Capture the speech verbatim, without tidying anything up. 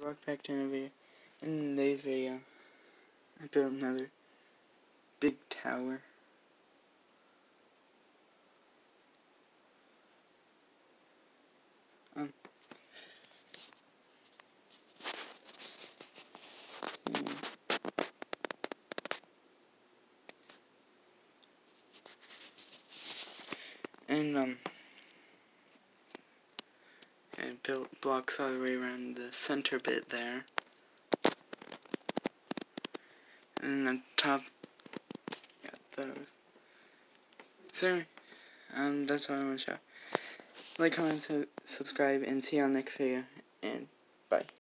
Welcome back to another video. In today's video, I built another big tower. Um, hmm. And um, I built blocks all the way around the center bit there. And on top, got those. So, um, that's all I want to show. Like, comment, su subscribe, and see you on the next video. And bye.